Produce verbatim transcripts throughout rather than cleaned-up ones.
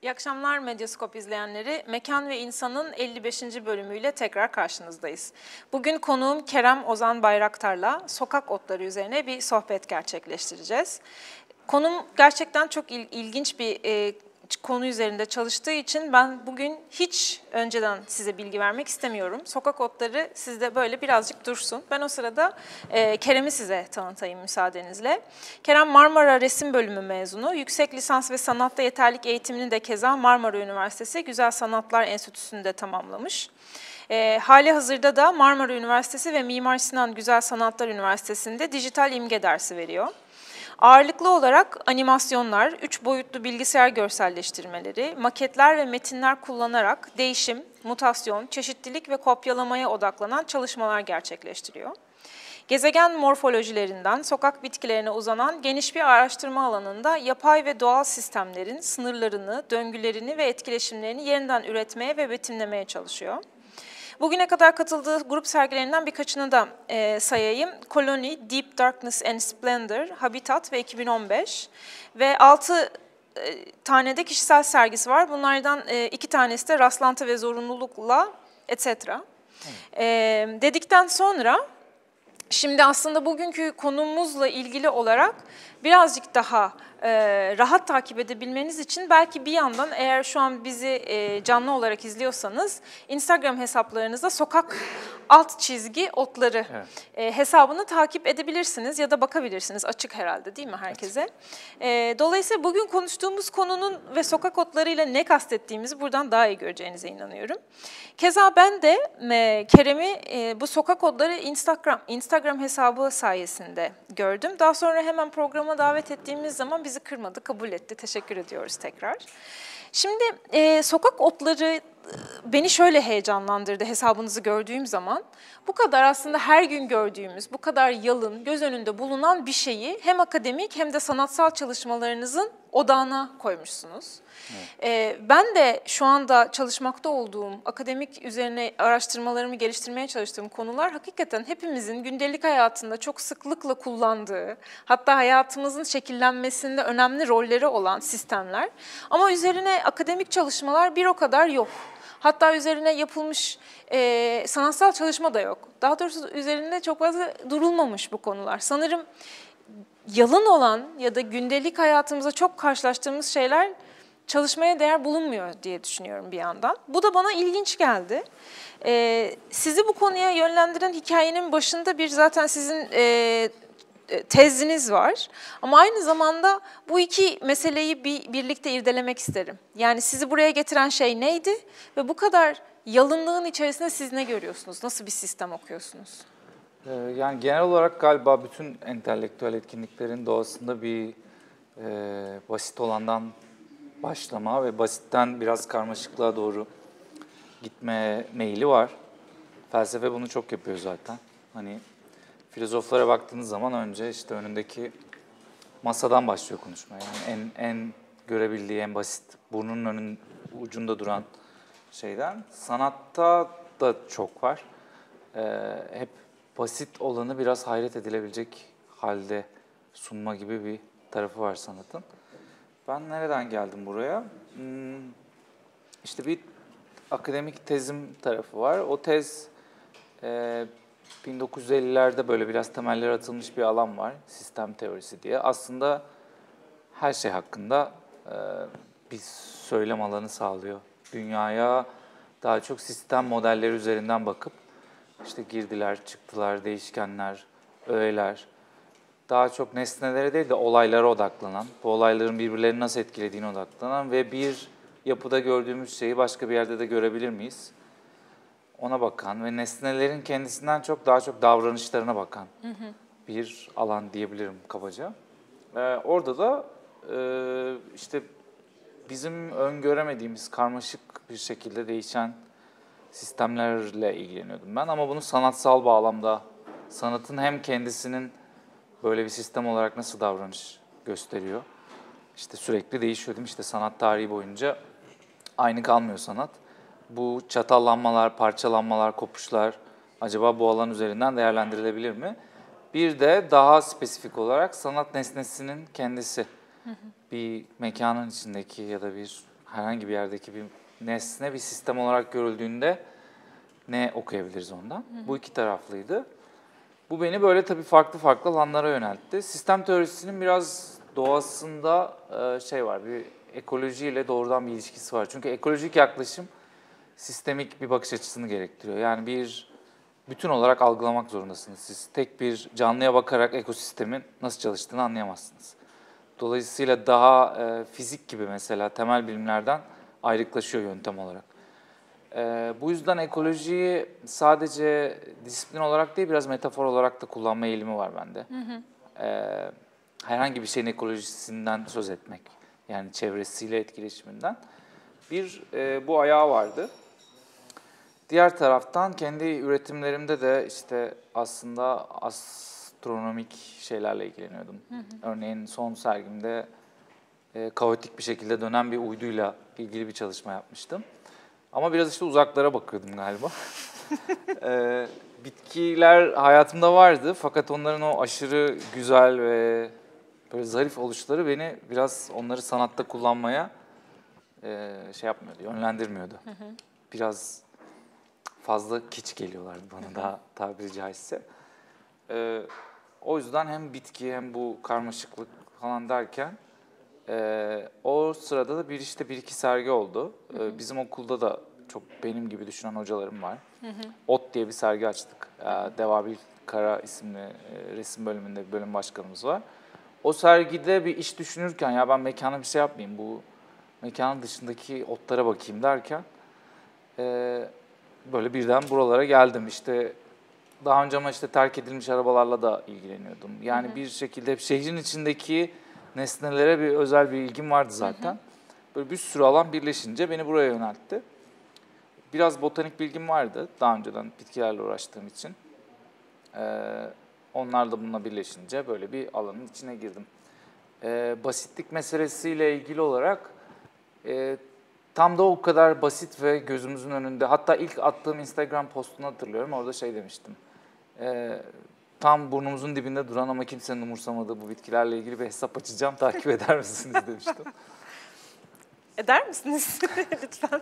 İyi akşamlar Medyaskop izleyenleri. Mekan ve İnsan'ın elli beşinci bölümüyle tekrar karşınızdayız. Bugün konuğum Kerem Ozan Bayraktar'la sokak otları üzerine bir sohbet gerçekleştireceğiz. Konum gerçekten çok il, ilginç bir e, konu üzerinde çalıştığı için ben bugün hiç önceden size bilgi vermek istemiyorum. Sokak otları sizde böyle birazcık dursun. Ben o sırada e, Kerem'i size tanıtayım müsaadenizle. Kerem Marmara Resim Bölümü mezunu. Yüksek lisans ve sanatta yeterlik eğitimini de keza Marmara Üniversitesi Güzel Sanatlar Enstitüsü'nde tamamlamış. E, hali hazırda da Marmara Üniversitesi ve Mimar Sinan Güzel Sanatlar Üniversitesi'nde dijital imge dersi veriyor. Ağırlıklı olarak animasyonlar, üç boyutlu bilgisayar görselleştirmeleri, maketler ve metinler kullanarak değişim, mutasyon, çeşitlilik ve kopyalamaya odaklanan çalışmalar gerçekleştiriyor. Gezegen morfolojilerinden sokak bitkilerine uzanan geniş bir araştırma alanında yapay ve doğal sistemlerin sınırlarını, döngülerini ve etkileşimlerini yeniden üretmeye ve betimlemeye çalışıyor. Bugüne kadar katıldığı grup sergilerinden birkaçını da e, sayayım. Colony, Deep Darkness and Splendor, Habitat ve iki bin on beş ve altı e, tane de kişisel sergisi var. Bunlardan e, iki tanesi de rastlantı ve zorunlulukla et cetera. E, dedikten sonra şimdi aslında bugünkü konumuzla ilgili olarak birazcık daha e, rahat takip edebilmeniz için belki bir yandan eğer şu an bizi e, canlı olarak izliyorsanız Instagram hesaplarınızda sokak alt çizgi otları evet. e, hesabını takip edebilirsiniz ya da bakabilirsiniz. Açık herhalde değil mi herkese? E, dolayısıyla bugün konuştuğumuz konunun ve sokak otlarıyla ne kastettiğimizi buradan daha iyi göreceğinize inanıyorum. Keza ben de e, Kerem'i e, bu sokak otları Instagram, Instagram hesabı sayesinde gördüm. Daha sonra hemen programa davet ettiğimiz zaman bizi kırmadı, kabul etti. Teşekkür ediyoruz tekrar. Şimdi e, sokak otları beni şöyle heyecanlandırdı hesabınızı gördüğüm zaman. Bu kadar aslında her gün gördüğümüz, bu kadar yalın, göz önünde bulunan bir şeyi hem akademik hem de sanatsal çalışmalarınızın odağına koymuşsunuz. Evet. Ee, ben de şu anda çalışmakta olduğum, akademik üzerine araştırmalarımı geliştirmeye çalıştığım konular hakikaten hepimizin gündelik hayatında çok sıklıkla kullandığı, hatta hayatımızın şekillenmesinde önemli rolleri olan sistemler. Ama üzerine akademik çalışmalar bir o kadar yok. Hatta üzerine yapılmış e, sanatsal çalışma da yok. Daha doğrusu üzerinde çok fazla durulmamış bu konular. Sanırım yalın olan ya da gündelik hayatımızda çok karşılaştığımız şeyler çalışmaya değer bulunmuyor diye düşünüyorum bir yandan. Bu da bana ilginç geldi. E, sizi bu konuya yönlendiren hikayenin başında bir zaten sizin e, teziniz var. Ama aynı zamanda bu iki meseleyi bir, birlikte irdelemek isterim. Yani sizi buraya getiren şey neydi ve bu kadar yalınlığın içerisinde siz ne görüyorsunuz? Nasıl bir sistem okuyorsunuz? Yani genel olarak galiba bütün entelektüel etkinliklerin doğasında bir e, basit olandan başlama ve basitten biraz karmaşıklığa doğru gitme meyili var. Felsefe bunu çok yapıyor zaten. Hani filozoflara baktığınız zaman önce işte önündeki masadan başlıyor konuşma. Yani en en görebildiği en basit, burnunun önün ucunda duran şeyden. Sanatta da çok var. Ee, hep basit olanı biraz hayret edilebilecek halde sunma gibi bir tarafı var sanatın. Ben nereden geldim buraya? Hmm, işte bir akademik tezim tarafı var. O tez e, bin dokuz yüz ellilerde böyle biraz temelleri atılmış bir alan var, sistem teorisi diye. Aslında her şey hakkında e, bir söylem alanı sağlıyor. Dünyaya daha çok sistem modelleri üzerinden bakıp, işte girdiler, çıktılar, değişkenler, öğeler, daha çok nesnelere değil de olaylara odaklanan, bu olayların birbirlerini nasıl etkilediğine odaklanan ve bir yapıda gördüğümüz şeyi başka bir yerde de görebilir miyiz? Ona bakan ve nesnelerin kendisinden çok daha çok davranışlarına bakan hı hı. bir alan diyebilirim kabaca. Ee, orada da e, işte bizim öngöremediğimiz karmaşık bir şekilde değişen sistemlerle ilgileniyordum ben. Ama bunu sanatsal bağlamda, sanatın hem kendisinin böyle bir sistem olarak nasıl davranış gösteriyor. İşte sürekli değişiyor değil mi? İşte sanat tarihi boyunca aynı kalmıyor sanat. Bu çatallanmalar, parçalanmalar, kopuşlar acaba bu alan üzerinden değerlendirilebilir mi? Bir de daha spesifik olarak sanat nesnesinin kendisi. Hı hı. Bir mekanın içindeki ya da bir herhangi bir yerdeki bir nesne bir sistem olarak görüldüğünde ne okuyabiliriz ondan? Hı hı. Bu iki taraflıydı. Bu beni böyle tabii farklı farklı alanlara yöneltti. Sistem teorisinin biraz doğasında şey var, bir ekolojiyle doğrudan bir ilişkisi var. Çünkü ekolojik yaklaşım sistemik bir bakış açısını gerektiriyor. Yani bir bütün olarak algılamak zorundasınız. Siz tek bir canlıya bakarak ekosistemin nasıl çalıştığını anlayamazsınız. Dolayısıyla daha e, fizik gibi mesela temel bilimlerden ayrıklaşıyor yöntem olarak. E, bu yüzden ekolojiyi sadece disiplin olarak değil biraz metafor olarak da kullanma eğilimi var bende. Hı hı. E, herhangi bir şeyin ekolojisinden söz etmek. Yani çevresiyle etkileşiminden. Bir e, bu ayağı vardı. Diğer taraftan kendi üretimlerimde de işte aslında astronomik şeylerle ilgileniyordum. Hı hı. Örneğin son sergimde e, kaotik bir şekilde dönen bir uyduyla ilgili bir çalışma yapmıştım. Ama biraz işte uzaklara bakıyordum galiba. e, bitkiler hayatımda vardı fakat onların o aşırı güzel ve böyle zarif oluşları beni biraz onları sanatta kullanmaya e, şey yapmıyordu, yönlendirmiyordu. Hı hı. Biraz fazla kiç geliyorlardı bana daha tabiri caizse. Ee, o yüzden hem bitki hem bu karmaşıklık falan derken e, o sırada da bir işte bir iki sergi oldu. Ee, bizim okulda da çok benim gibi düşünen hocalarım var. Hı hı. Ot diye bir sergi açtık. Ee, Devabil Kara isimli e, resim bölümünde bir bölüm başkanımız var. O sergide bir iş düşünürken ya ben mekana bir şey yapmayayım, bu mekanın dışındaki otlara bakayım derken e, böyle birden buralara geldim. İşte daha önce ama işte terk edilmiş arabalarla da ilgileniyordum. Yani hı hı. bir şekilde şehrin içindeki nesnelere bir özel bir ilgim vardı zaten. Hı hı. Böyle bir sürü alan birleşince beni buraya yöneltti. Biraz botanik bilgim vardı daha önceden bitkilerle uğraştığım için. Ee, onlar da bununla birleşince böyle bir alanın içine girdim. Ee, basitlik meselesiyle ilgili olarak e, tam da o kadar basit ve gözümüzün önünde. Hatta ilk attığım Instagram postunu hatırlıyorum. Orada şey demiştim. E, tam burnumuzun dibinde duran ama kimsenin umursamadığı bu bitkilerle ilgili bir hesap açacağım. Takip eder misiniz demiştim. Eder misiniz? Lütfen.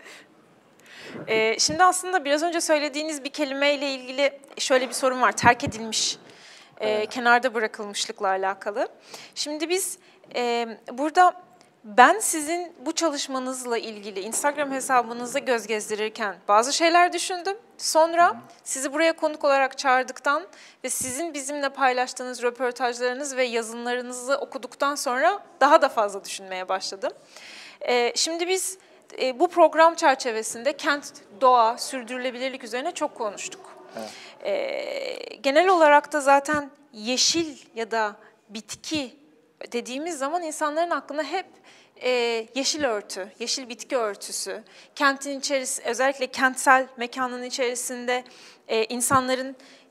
Ee, şimdi aslında biraz önce söylediğiniz bir kelimeyle ilgili şöyle bir sorun var. Terk edilmiş, e, evet. kenarda bırakılmışlıkla alakalı. Şimdi biz e, burada... Ben sizin bu çalışmanızla ilgili Instagram hesabınızda göz gezdirirken bazı şeyler düşündüm. Sonra sizi buraya konuk olarak çağırdıktan ve sizin bizimle paylaştığınız röportajlarınız ve yazınlarınızı okuduktan sonra daha da fazla düşünmeye başladım. Ee, şimdi biz e, bu program çerçevesinde kent, doğa, sürdürülebilirlik üzerine çok konuştuk. Evet. Ee, genel olarak da zaten yeşil ya da bitki dediğimiz zaman insanların aklına hep e, yeşil örtü, yeşil bitki örtüsü, kentin içerisinde, özellikle kentsel mekanın içerisinde e, insanların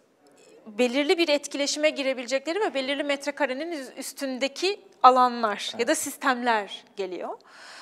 belirli bir etkileşime girebilecekleri ve belirli metrekarenin üstündeki alanlar evet. ya da sistemler geliyor.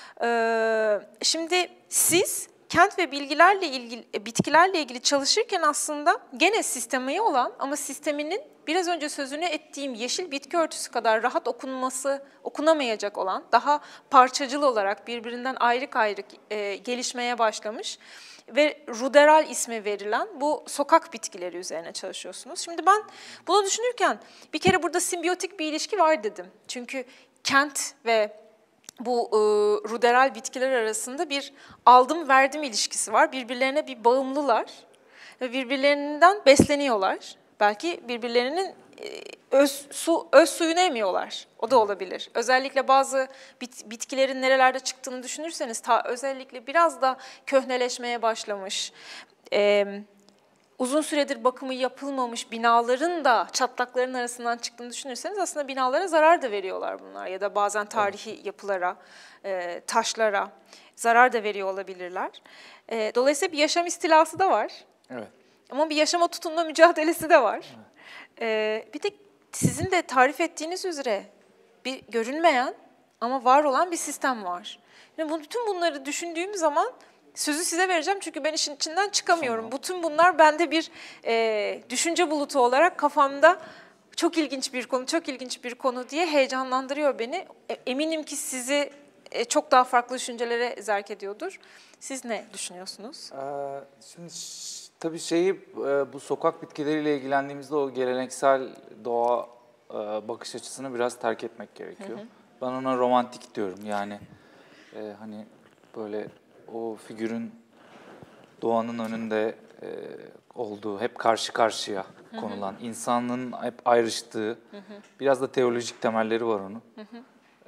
Ee, şimdi siz kent ve bilgilerle ilgili, bitkilerle ilgili çalışırken aslında gene sistemi olan ama sisteminin biraz önce sözünü ettiğim yeşil bitki örtüsü kadar rahat okunması, okunamayacak olan, daha parçacıl olarak birbirinden ayrı ayrı e, gelişmeye başlamış ve ruderal ismi verilen bu sokak bitkileri üzerine çalışıyorsunuz. Şimdi ben bunu düşünürken bir kere burada simbiyotik bir ilişki var dedim. Çünkü kent ve bu e, ruderal bitkiler arasında bir aldım-verdim ilişkisi var. Birbirlerine bir bağımlılar ve birbirlerinden besleniyorlar. Belki birbirlerinin e, öz, su, öz suyunu emiyorlar. O da olabilir. Özellikle bazı bit, bitkilerin nerelerde çıktığını düşünürseniz, ta özellikle biraz da köhneleşmeye başlamış, e, uzun süredir bakımı yapılmamış binaların da çatlakların arasından çıktığını düşünürseniz aslında binalara zarar da veriyorlar bunlar. Ya da bazen tarihi evet. yapılara, e, taşlara zarar da veriyor olabilirler. E, dolayısıyla bir yaşam istilası da var. Evet. Ama bir yaşama tutunma mücadelesi de var. Evet. E, bir de sizin de tarif ettiğiniz üzere bir görünmeyen ama var olan bir sistem var. Yani bütün bunları düşündüğüm zaman sözü size vereceğim çünkü ben işin içinden çıkamıyorum. Tamam. Bütün bunlar bende bir e, düşünce bulutu olarak kafamda çok ilginç bir konu, çok ilginç bir konu diye heyecanlandırıyor beni. E, eminim ki sizi e, çok daha farklı düşüncelere zerk ediyordur. Siz ne düşünüyorsunuz? Ee, şimdi ş- tabii şeyi e, bu sokak bitkileriyle ilgilendiğimizde o geleneksel doğa e, bakış açısını biraz terk etmek gerekiyor. Hı hı. Ben ona romantik diyorum. Yani e, hani böyle o figürün doğanın önünde e, olduğu, hep karşı karşıya hı hı. konulan, insanlığın hep ayrıştığı, hı hı. biraz da teolojik temelleri var onun. Hı hı.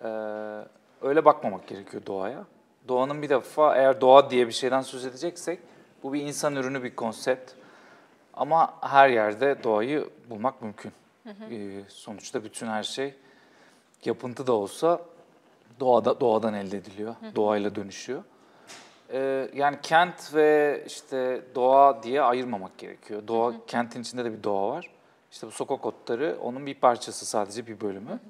Ee, öyle bakmamak gerekiyor doğaya. Doğanın bir defa, eğer doğa diye bir şeyden söz edeceksek, bu bir insan ürünü, bir konsept. Ama her yerde doğayı bulmak mümkün. Hı hı. Ee, sonuçta bütün her şey, yapıntı da olsa doğada, doğadan elde ediliyor, hı hı. doğayla dönüşüyor. Ee, yani kent ve işte doğa diye ayırmamak gerekiyor. Doğa, hı hı. kentin içinde de bir doğa var. İşte bu sokak otları onun bir parçası, sadece bir bölümü. Hı hı.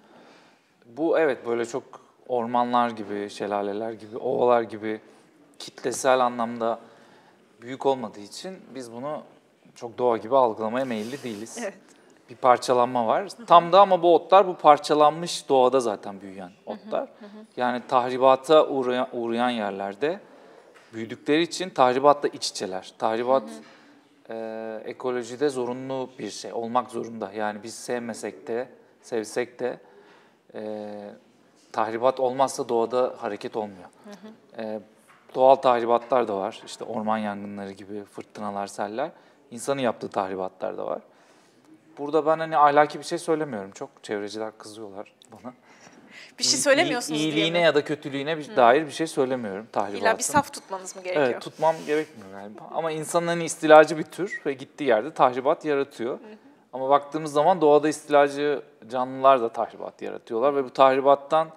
Bu evet böyle çok ormanlar gibi, şelaleler gibi, ovalar gibi kitlesel anlamda büyük olmadığı için biz bunu çok doğa gibi algılamaya meyilli değiliz. Evet. Bir parçalanma var. Hı hı. Tam da ama bu otlar bu parçalanmış doğada zaten büyüyen otlar. Hı hı. Yani tahribata uğrayan, uğrayan yerlerde büyüdükleri için tahribatla iç içeler. Tahribat hı hı. E, ekolojide zorunlu bir şey, olmak zorunda. Yani biz sevmesek de, sevsek de e, tahribat olmazsa doğada hareket olmuyor. Hı hı. E, doğal tahribatlar da var. İşte orman yangınları gibi, fırtınalar, seller. İnsanın yaptığı tahribatlar da var. Burada ben hani ahlaki bir şey söylemiyorum. Çok çevreciler kızıyorlar bana. Bir şey söylemiyorsunuz İyi, diye iyiliğine mi? ya da kötülüğüne bir, hmm. dair bir şey söylemiyorum tahribatın. İlla bir saf tutmanız mı gerekiyor? Evet, tutmam gerekmiyor galiba. Ama insanın hani istilacı bir tür ve gittiği yerde tahribat yaratıyor. Hı hı. Ama baktığımız zaman doğada istilacı canlılar da tahribat yaratıyorlar ve bu tahribattan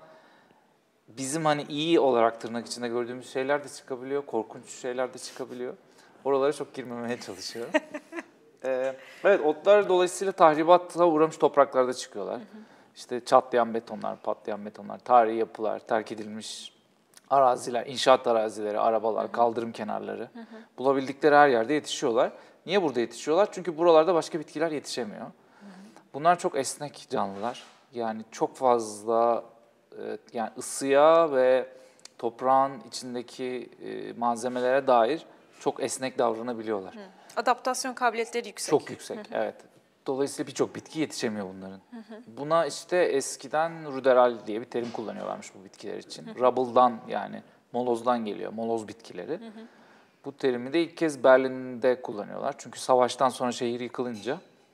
bizim hani iyi olarak tırnak içinde gördüğümüz şeyler de çıkabiliyor, korkunç şeyler de çıkabiliyor. Oralara çok girmemeye çalışıyorum. ee, evet, otlar dolayısıyla tahribata uğramış topraklarda çıkıyorlar. Hı hı. İşte çatlayan betonlar, patlayan betonlar, tarihi yapılar, terk edilmiş araziler, inşaat arazileri, arabalar, hı hı. kaldırım kenarları. Hı hı. Bulabildikleri her yerde yetişiyorlar. Niye burada yetişiyorlar? Çünkü buralarda başka bitkiler yetişemiyor. Hı hı. Bunlar çok esnek canlılar. Yani çok fazla e, yani ısıya ve toprağın içindeki e, malzemelere dair çok esnek davranabiliyorlar. Hı. Adaptasyon kabiliyetleri yüksek. Çok yüksek, hı hı. evet. Dolayısıyla birçok bitki yetişemiyor bunların. Hı hı. Buna işte eskiden ruderal diye bir terim kullanıyorlarmış bu bitkiler için. Hı hı. Rubble'dan, yani molozdan geliyor, moloz bitkileri. Hı hı. Bu terimi de ilk kez Berlin'de kullanıyorlar. Çünkü savaştan sonra şehir yıkılınca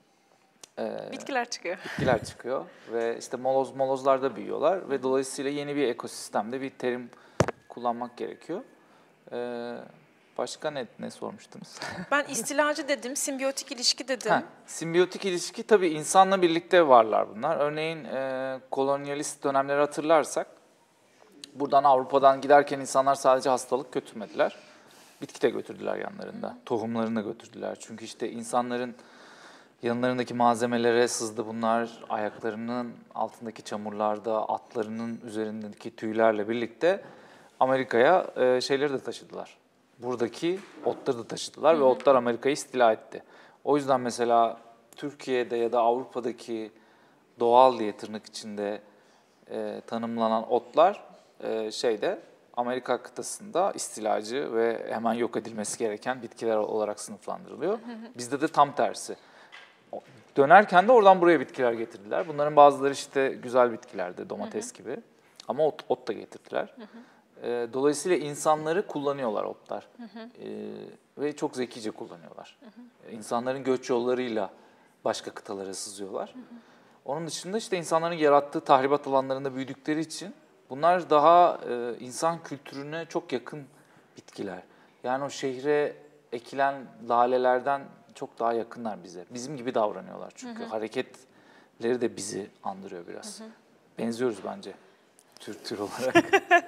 e, bitkiler çıkıyor. Bitkiler çıkıyor ve işte moloz molozlarda büyüyorlar. Hı hı. Ve dolayısıyla yeni bir ekosistemde bir terim kullanmak gerekiyor. Ee, başka ne, ne sormuştunuz? Ben istilacı dedim, simbiyotik ilişki dedim. Ha, simbiyotik ilişki tabii insanla birlikte varlar bunlar. Örneğin e, kolonyalist dönemleri hatırlarsak, buradan Avrupa'dan giderken insanlar sadece hastalık götürmediler. Bitki de götürdüler yanlarında, hı. tohumlarını da götürdüler. Çünkü işte insanların yanlarındaki malzemelere sızdı bunlar, ayaklarının altındaki çamurlarda, atlarının üzerindeki tüylerle birlikte Amerika'ya e, şeyleri de taşıdılar. Buradaki otları da taşıdılar, hı hı. ve otlar Amerika'yı istila etti. O yüzden mesela Türkiye'de ya da Avrupa'daki doğal diye tırnak içinde e, tanımlanan otlar e, şeyde Amerika kıtasında istilacı ve hemen yok edilmesi gereken bitkiler olarak sınıflandırılıyor. Hı hı. Bizde de tam tersi. Dönerken de oradan buraya bitkiler getirdiler. Bunların bazıları işte güzel bitkilerdi, domates, hı hı. gibi. Ama ot, ot da getirdiler. Hı hı. E, dolayısıyla insanları kullanıyorlar otlar. Hı hı. E, ve çok zekice kullanıyorlar. Hı hı. İnsanların göç yollarıyla başka kıtalara sızıyorlar. Hı hı. Onun dışında işte insanların yarattığı tahribat alanlarında büyüdükleri için bunlar daha e, insan kültürüne çok yakın bitkiler. Yani o şehre ekilen lalelerden çok daha yakınlar bize. Bizim gibi davranıyorlar çünkü. Hı hı. Hareketleri de bizi andırıyor biraz. Hı hı. Benziyoruz bence tür tür olarak.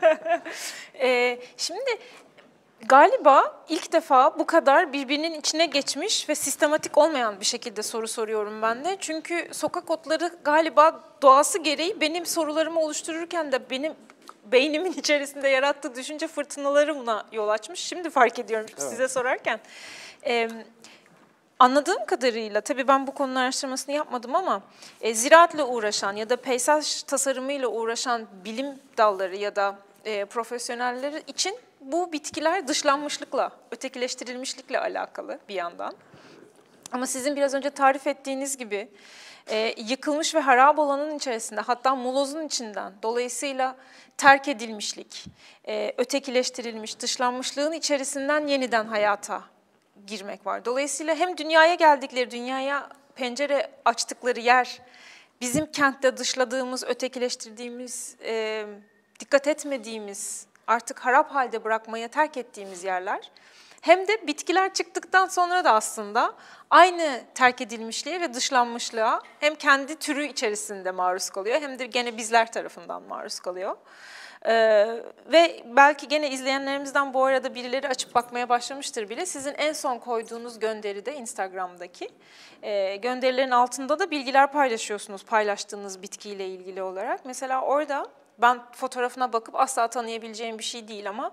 ee, şimdi galiba ilk defa bu kadar birbirinin içine geçmiş ve sistematik olmayan bir şekilde soru soruyorum ben de. Çünkü sokak otları galiba doğası gereği benim sorularımı oluştururken de benim beynimin içerisinde yarattığı düşünce fırtınalarımla yol açmış. Şimdi fark ediyorum, evet. size sorarken. Ee, Anladığım kadarıyla, tabii ben bu konunun araştırmasını yapmadım ama e, ziraatle uğraşan ya da peyzaj tasarımıyla uğraşan bilim dalları ya da e, profesyonelleri için bu bitkiler dışlanmışlıkla, ötekileştirilmişlikle alakalı bir yandan. Ama sizin biraz önce tarif ettiğiniz gibi e, yıkılmış ve harap olanın içerisinde, hatta molozun içinden, dolayısıyla terk edilmişlik, e, ötekileştirilmiş, dışlanmışlığın içerisinden yeniden hayata girmek var. Dolayısıyla hem dünyaya geldikleri, dünyaya pencere açtıkları yer, bizim kentte dışladığımız, ötekileştirdiğimiz, e, dikkat etmediğimiz, artık harap halde bırakmaya terk ettiğimiz yerler. Hem de bitkiler çıktıktan sonra da aslında aynı terk edilmişliğe ve dışlanmışlığa hem kendi türü içerisinde maruz kalıyor hem de gene bizler tarafından maruz kalıyor. Ee, ve belki gene izleyenlerimizden bu arada birileri açıp bakmaya başlamıştır bile. Sizin en son koyduğunuz gönderide Instagram'daki e, gönderilerin altında da bilgiler paylaşıyorsunuz paylaştığınız bitkiyle ilgili olarak. Mesela orada ben fotoğrafına bakıp asla tanıyabileceğim bir şey değil ama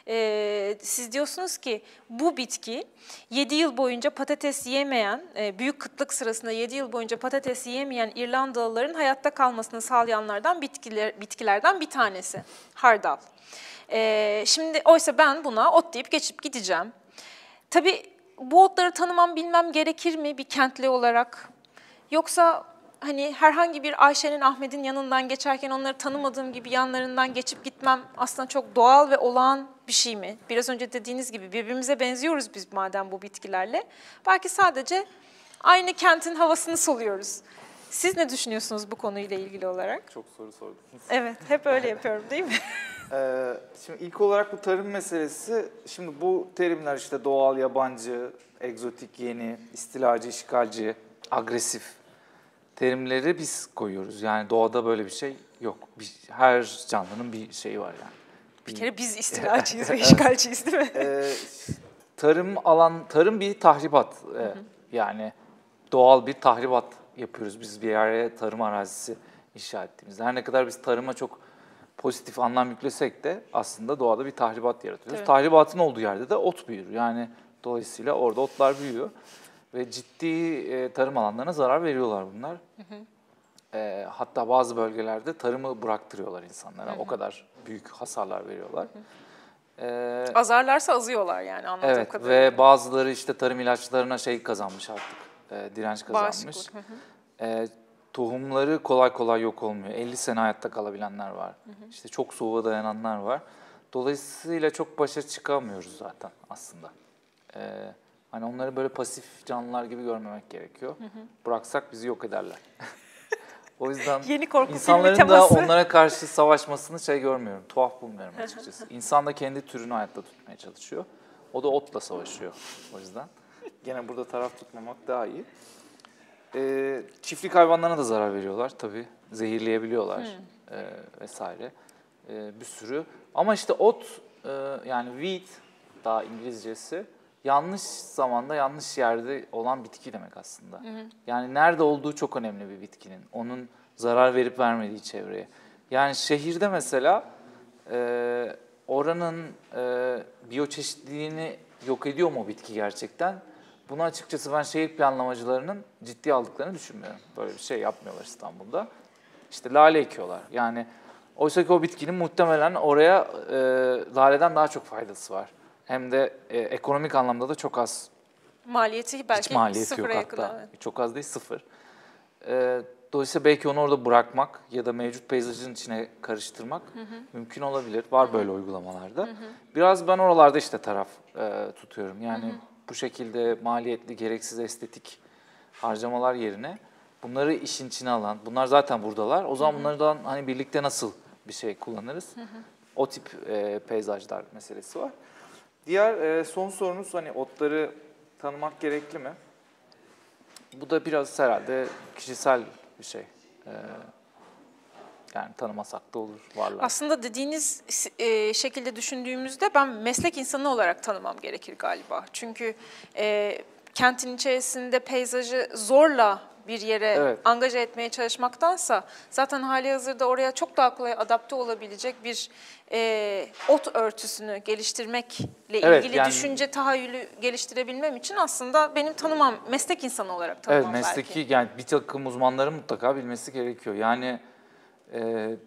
e, siz diyorsunuz ki bu bitki yedi yıl boyunca patates yemeyen, e, büyük kıtlık sırasında yedi yıl boyunca patates yemeyen İrlandalıların hayatta kalmasını sağlayanlardan bitkiler, bitkilerden bir tanesi. Hardal. E, şimdi oysa ben buna ot deyip geçip gideceğim. Tabii bu otları tanımam bilmem gerekir mi bir kentli olarak? Yoksa hani herhangi bir Ayşe'nin, Ahmet'in yanından geçerken onları tanımadığım gibi yanlarından geçip gitmem aslında çok doğal ve olağan bir şey mi? Biraz önce dediğiniz gibi birbirimize benziyoruz biz madem bu bitkilerle. Belki sadece aynı kentin havasını soluyoruz. Siz ne düşünüyorsunuz bu konuyla ilgili olarak? Çok soru sordunuz. Evet, hep öyle yapıyorum değil mi? Ee, şimdi ilk olarak bu tarım meselesi, şimdi bu terimler işte doğal, yabancı, egzotik, yeni, istilacı, işgalci, agresif terimleri biz koyuyoruz. Yani doğada böyle bir şey yok. Bir, her canlının bir şeyi var yani. Bir kere biz istilacıyız ve işgalciyiz değil mi? Ee, tarım alan, tarım bir tahribat. Ee, yani doğal bir tahribat yapıyoruz biz bir yere tarım arazisi inşa ettiğimizde. Her ne kadar biz tarıma çok pozitif anlam yüklesek de aslında doğada bir tahribat yaratıyoruz. Evet. Tahribatın olduğu yerde de ot büyür. Yani dolayısıyla orada otlar büyüyor. Ve ciddi e, tarım alanlarına zarar veriyorlar bunlar. Hı hı. E, hatta bazı bölgelerde tarımı bıraktırıyorlar insanlara. Hı hı. O kadar büyük hasarlar veriyorlar. Hı hı. E, Azarlarsa azıyorlar yani anladığım evet, kadarıyla. ve bazıları işte tarım ilaçlarına şey kazanmış artık, e, direnç kazanmış. Hı hı. E, tohumları kolay kolay yok olmuyor. elli sene hayatta kalabilenler var. Hı hı. İşte çok soğuğa dayananlar var. Dolayısıyla çok başa çıkamıyoruz zaten aslında. Evet. Hani onları böyle pasif canlılar gibi görmemek gerekiyor. Hı hı. Bıraksak bizi yok ederler. O yüzden Yeni korku insanların filmi da teması. onlara karşı savaşmasını şey görmüyorum, tuhaf bulmuyorum açıkçası. İnsan da kendi türünü hayatta tutmaya çalışıyor. O da otla savaşıyor o yüzden. Gene burada taraf tutmamak daha iyi. Ee, çiftlik hayvanlarına da zarar veriyorlar tabii. Zehirleyebiliyorlar hmm. e, vesaire. E, bir sürü. Ama işte ot, e, yani wheat daha İngilizcesi, yanlış zamanda, yanlış yerde olan bitki demek aslında. Hı hı. Yani nerede olduğu çok önemli bir bitkinin. Onun zarar verip vermediği çevreye. Yani şehirde mesela e, oranın e, biyoçeşitliliğini yok ediyor mu o bitki gerçekten? Bunu açıkçası ben şehir planlamacılarının ciddiye aldıklarını düşünmüyorum. Böyle bir şey yapmıyorlar İstanbul'da. İşte lale ekiyorlar. Yani oysa ki o bitkinin muhtemelen oraya e, laleden daha çok faydası var. Hem de e, ekonomik anlamda da çok az. Maliyeti belki hiç maliyeti sıfıra yok yakın. hatta. Evet. Çok az değil, sıfır. E, dolayısıyla belki onu orada bırakmak ya da mevcut peyzajın içine karıştırmak hı hı. mümkün olabilir. Var hı hı. böyle uygulamalarda. Hı hı. Biraz ben oralarda işte taraf e, tutuyorum. Yani hı hı. bu şekilde maliyetli, gereksiz estetik harcamalar yerine bunları işin içine alan, bunlar zaten buradalar. O zaman hı hı. bunlardan hani birlikte nasıl bir şey kullanırız? Hı hı. O tip e, peyzajlar meselesi var. Diğer e, son sorunuz hani otları tanımak gerekli mi? Bu da biraz herhalde kişisel bir şey. E, yani tanımasak da olur, varlar. Aslında dediğiniz e, şekilde düşündüğümüzde ben meslek insanı olarak tanımam gerekir galiba. Çünkü e, kentin içerisinde peyzajı zorla bir yere evet. angaje etmeye çalışmaktansa zaten hali hazırda oraya çok daha kolay adapte olabilecek bir e, ot örtüsünü geliştirmekle evet, ilgili yani, düşünce tahayyülü geliştirebilmem için aslında benim tanımam, meslek insanı olarak tanımam evet, mesleki, belki. Yani bir takım uzmanların mutlaka bilmesi gerekiyor. Yani e,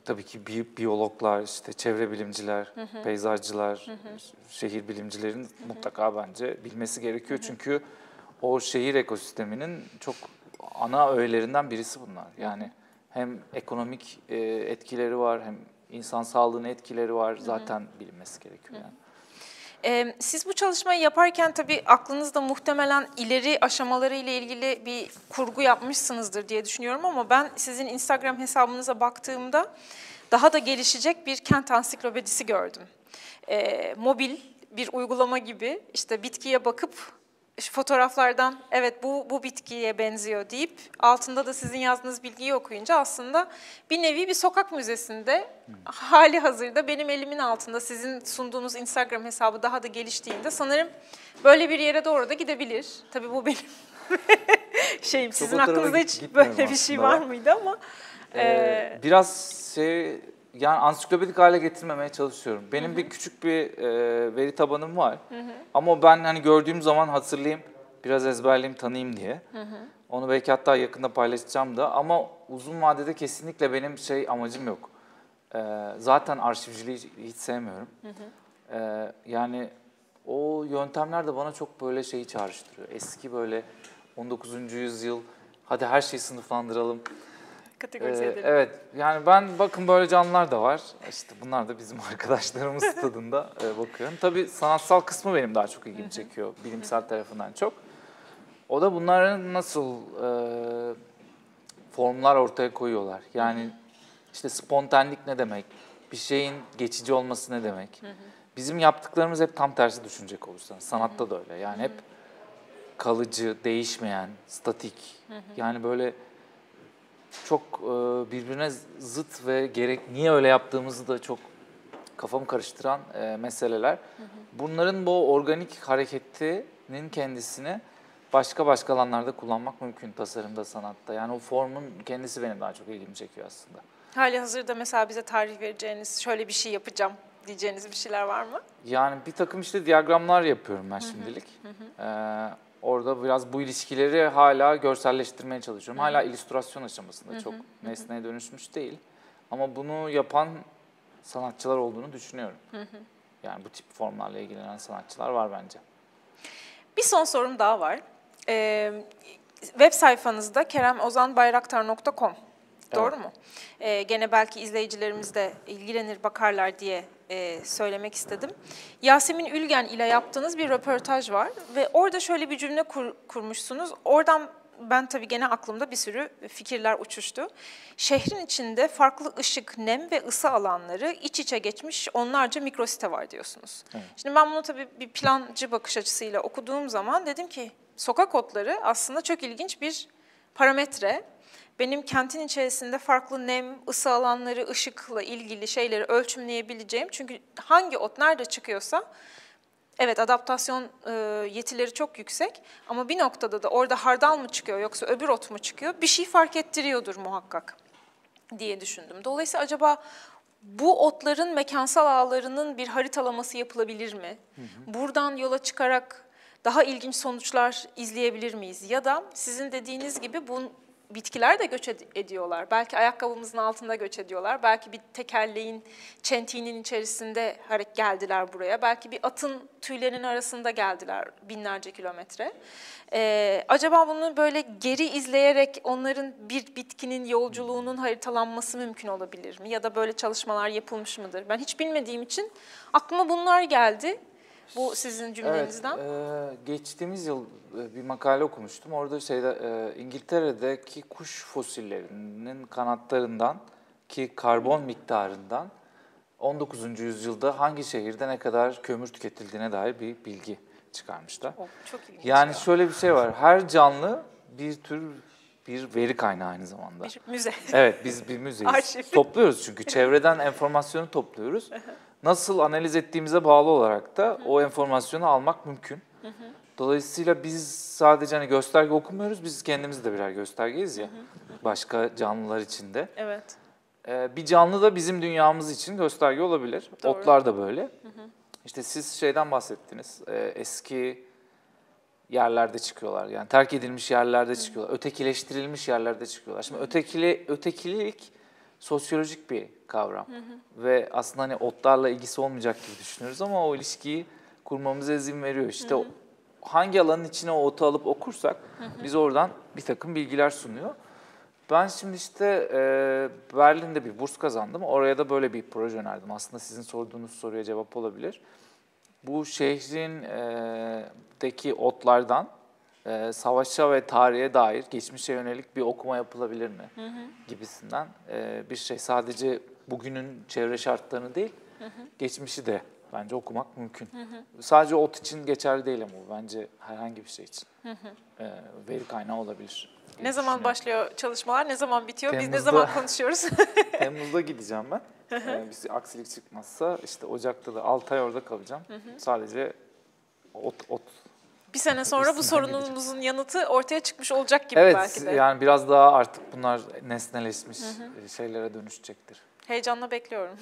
tabii ki bi biyologlar, işte çevre bilimciler, hı hı. peyzajcılar, hı hı. şehir bilimcilerin hı hı. mutlaka bence bilmesi gerekiyor. Hı hı. Çünkü o şehir ekosisteminin çok ana öğelerinden birisi bunlar. Yani hı hı. hem ekonomik e, etkileri var, hem insan sağlığına etkileri var. Zaten hı hı. bilinmesi gerekiyor yani. Ee, siz bu çalışmayı yaparken tabii aklınızda muhtemelen ileri aşamaları ile ilgili bir kurgu yapmışsınızdır diye düşünüyorum ama ben sizin Instagram hesabınıza baktığımda daha da gelişecek bir kent ansiklopedisi gördüm. Ee, mobil bir uygulama gibi işte bitkiye bakıp şu fotoğraflardan evet bu bu bitkiye benziyor deyip altında da sizin yazdığınız bilgiyi okuyunca aslında bir nevi bir sokak müzesinde hmm. hali hazırda benim elimin altında sizin sunduğunuz Instagram hesabı daha da geliştiğinde sanırım böyle bir yere doğru da gidebilir. Tabii bu benim şeyim. Çok sizin aklınızda hiç böyle bir şey var mıydı ama. Ee, e... Biraz şey... Yani ansiklopedik hale getirmemeye çalışıyorum. Benim hı hı. bir küçük bir e, veri tabanım var. Hı hı. Ama ben hani gördüğüm zaman hatırlayayım, biraz ezberleyeyim, tanıyayım diye. Hı hı. Onu belki hatta yakında paylaşacağım da. Ama uzun vadede kesinlikle benim şey amacım yok. E, zaten arşivciliği hiç sevmiyorum. Hı hı. E, yani o yöntemler de bana çok böyle şeyi çağrıştırıyor. Eski böyle on dokuzuncu yüzyıl, hadi her şeyi sınıflandıralım. Kategorize ee, edelim. Evet, yani ben bakın böyle canlılar da var. İşte bunlar da bizim arkadaşlarımız tadında e, bakıyorum. Tabii sanatsal kısmı benim daha çok ilgimi çekiyor, bilimsel tarafından çok. O da bunların nasıl e, formlar ortaya koyuyorlar. Yani işte spontanelik ne demek, bir şeyin geçici olması ne demek. Bizim yaptıklarımız hep tam tersi düşünecek olursanız. Sanatta da öyle. Yani hep kalıcı, değişmeyen, statik. Yani böyle çok e, birbirine zıt ve gerek niye öyle yaptığımızı da çok kafamı karıştıran e, meseleler. Hı hı. Bunların bu organik hareketinin kendisini başka başka alanlarda kullanmak mümkün tasarımda, sanatta. Yani o formun kendisi benim daha çok ilgimi çekiyor aslında. Hali hazırda mesela bize tarih vereceğiniz, şöyle bir şey yapacağım diyeceğiniz bir şeyler var mı? Yani bir takım işte diyagramlar yapıyorum ben şimdilik. Hı hı. Ee, orada biraz bu ilişkileri hala görselleştirmeye çalışıyorum. Hala illüstrasyon aşamasında, hı hı. çok nesneye dönüşmüş değil. Ama bunu yapan sanatçılar olduğunu düşünüyorum. Hı hı. Yani bu tip formlarla ilgilenen sanatçılar var bence. Bir son sorum daha var. Ee, web sayfanızda kerem ozan bayraktar nokta com. Doğru evet. mu? Ee, gene belki izleyicilerimiz de ilgilenir, bakarlar diye e, söylemek istedim. Yasemin Ülgen ile yaptığınız bir röportaj var ve orada şöyle bir cümle kur, kurmuşsunuz. Oradan ben tabii gene aklımda bir sürü fikirler uçuştu. Şehrin içinde farklı ışık, nem ve ısı alanları iç içe geçmiş onlarca mikrosite var diyorsunuz. Evet. Şimdi ben bunu tabii bir plancı bakış açısıyla okuduğum zaman dedim ki sokak otları aslında çok ilginç bir parametre. Benim kentin içerisinde farklı nem, ısı alanları, ışıkla ilgili şeyleri ölçümleyebileceğim. Çünkü hangi ot nerede çıkıyorsa, evet adaptasyon e, yetileri çok yüksek ama bir noktada da orada hardal mı çıkıyor yoksa öbür ot mu çıkıyor bir şey fark ettiriyordur muhakkak diye düşündüm. Dolayısıyla acaba bu otların mekansal ağlarının bir haritalaması yapılabilir mi? Hı hı. Buradan yola çıkarak daha ilginç sonuçlar izleyebilir miyiz? Ya da sizin dediğiniz gibi bu bitkiler de göç ediyorlar. Belki ayakkabımızın altında göç ediyorlar. Belki bir tekerleğin, çentiğinin içerisinde geldiler buraya. Belki bir atın tüylerinin arasında geldiler binlerce kilometre. Ee, acaba bunu böyle geri izleyerek onların bir bitkinin yolculuğunun haritalanması mümkün olabilir mi? Ya da böyle çalışmalar yapılmış mıdır? Ben hiç bilmediğim için aklıma bunlar geldi. Bu sizin cümlenizden. Evet, e, geçtiğimiz yıl bir makale okumuştum. Orada şeyde e, İngiltere'deki kuş fosillerinin kanatlarından ki karbon miktarından on dokuzuncu yüzyılda hangi şehirde ne kadar kömür tüketildiğine dair bir bilgi çıkarmışlar. Oh, çok ilginç. Yani ya. şöyle bir şey var. Her canlı bir tür bir veri kaynağı aynı zamanda. Bir müze. Evet, biz bir müzeyiz. Arşiv. Topluyoruz çünkü çevreden enformasyonu topluyoruz. Nasıl analiz ettiğimize bağlı olarak da o enformasyonu almak mümkün. Dolayısıyla biz sadece hani gösterge okumuyoruz, biz kendimiz de birer göstergeyiz ya. Başka canlılar için de. Evet. Ee, bir canlı da bizim dünyamız için gösterge olabilir. Doğru. Otlar da böyle. Hı hı. İşte siz şeyden bahsettiniz. Ee, eski yerlerde çıkıyorlar. Yani terk edilmiş yerlerde hı. çıkıyorlar. Ötekileştirilmiş yerlerde çıkıyorlar. Şimdi ötekili, ötekilik sosyolojik bir kavram. Hı hı. Ve aslında hani otlarla ilgisi olmayacak gibi düşünüyoruz ama o ilişkiyi kurmamıza izin veriyor. İşte hı hı. hangi alanın içine o otu alıp okursak hı hı. biz oradan bir takım bilgiler sunuyor. Ben şimdi işte e, Berlin'de bir burs kazandım. Oraya da böyle bir proje önerdim. Aslında sizin sorduğunuz soruya cevap olabilir. Bu şehrin e, deki otlardan e, savaşa ve tarihe dair geçmişe yönelik bir okuma yapılabilir mi? Hı hı. Gibisinden e, bir şey. Sadece bugünün çevre şartlarını değil, hı hı. geçmişi de bence okumak mümkün. Hı hı. Sadece ot için geçerli değil ama bu bence herhangi bir şey için hı hı. E, veri kaynağı olabilir. Ne zaman başlıyor çalışmalar, ne zaman bitiyor, Temmuz'da, biz ne zaman konuşuyoruz? Temmuz'da gideceğim ben. ee, bir aksilik çıkmazsa işte Ocak'ta da altı ay orada kalacağım. Hı hı. Sadece ot, ot. Bir sene sonra bu sorunumuzun yanıtı ortaya çıkmış olacak gibi evet, belki de. Evet, yani biraz daha artık bunlar nesneleşmiş hı hı. şeylere dönüşecektir. Heyecanla bekliyorum.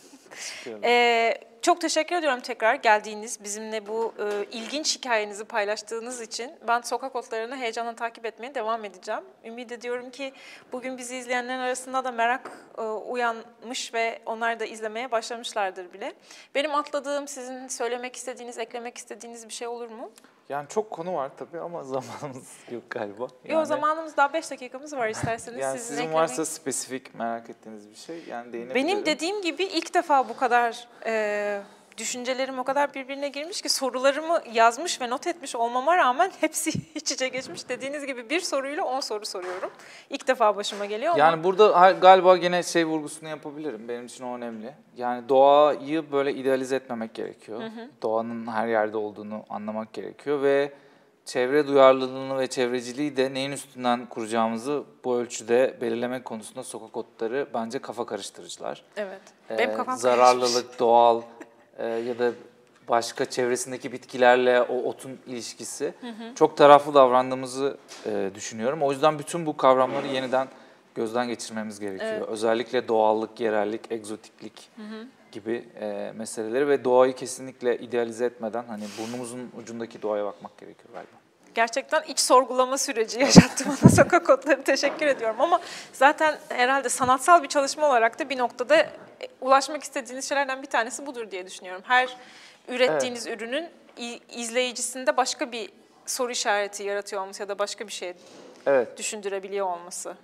Ee, çok teşekkür ediyorum tekrar geldiğiniz, bizimle bu e, ilginç hikayenizi paylaştığınız için. Ben sokak otlarını heyecanla takip etmeye devam edeceğim. Ümit ediyorum ki bugün bizi izleyenlerin arasında da merak e, uyanmış ve onlar da izlemeye başlamışlardır bile. Benim atladığım, sizin söylemek istediğiniz, eklemek istediğiniz bir şey olur mu? Yani çok konu var tabii ama zamanımız yok galiba. Yani, yok zamanımız daha beş dakikamız var isterseniz. yani sizin sizin eklemek... varsa spesifik merak ettiğiniz bir şey yani değinebilirim. Benim dediğim gibi ilk defa bu kadar e, düşüncelerim o kadar birbirine girmiş ki sorularımı yazmış ve not etmiş olmama rağmen hepsi iç içe geçmiş. Dediğiniz gibi bir soruyla on soru soruyorum. İlk defa başıma geliyor ama... Yani burada galiba gene şey vurgusunu yapabilirim. Benim için o önemli. Yani doğayı böyle idealize etmemek gerekiyor. Hı hı. Doğanın her yerde olduğunu anlamak gerekiyor ve çevre duyarlılığını ve çevreciliği de neyin üstünden kuracağımızı bu ölçüde belirlemek konusunda sokak otları bence kafa karıştırıcılar. Evet. Benim ee, kafam zararlılık, karışmış. doğal e, ya da başka çevresindeki bitkilerle o otun ilişkisi hı hı. çok taraflı davrandığımızı e, düşünüyorum. O yüzden bütün bu kavramları yeniden gözden geçirmemiz gerekiyor. Evet. Özellikle doğallık, yerellik, egzotiklik hı hı. gibi e, meseleleri ve doğayı kesinlikle idealize etmeden hani burnumuzun ucundaki doğaya bakmak gerekiyor galiba. Gerçekten iç sorgulama süreci yaşattı bana sokak otları. Teşekkür ediyorum ama zaten herhalde sanatsal bir çalışma olarak da bir noktada ulaşmak istediğiniz şeylerden bir tanesi budur diye düşünüyorum. Her ürettiğiniz evet. ürünün izleyicisinde başka bir soru işareti yaratıyor olması ya da başka bir şey evet. düşündürebiliyor olması.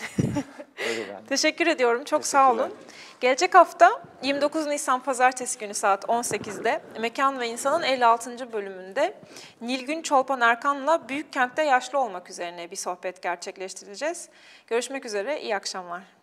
Teşekkür ediyorum. Çok sağ olun. Gelecek hafta yirmi dokuz Nisan Pazartesi günü saat on sekizde Mekan ve İnsan'ın elli altıncı bölümünde Nilgün Çolpan Erkan'la Büyük Kent'te yaşlı olmak üzerine bir sohbet gerçekleştireceğiz. Görüşmek üzere, iyi akşamlar.